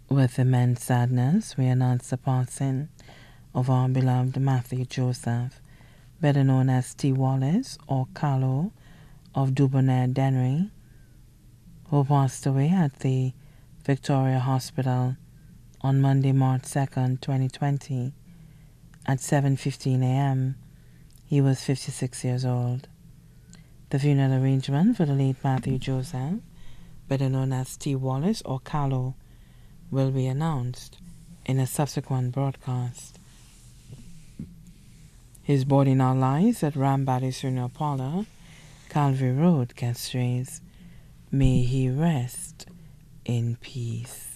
With immense sadness, we announce the passing of our beloved Matthew Joseph, better known as T. Wallace or Carlo of Dubonnet Dennery, who passed away at the Victoria Hospital on Monday, March 2nd, 2020 at 7:15 a.m. He was 56 years old. The funeral arrangement for the late Matthew Joseph, better known as T. Wallace or Carlo, will be announced in a subsequent broadcast. His body now lies at Rambali Funeral Parlor, Calvary Road, Castries. May he rest in peace.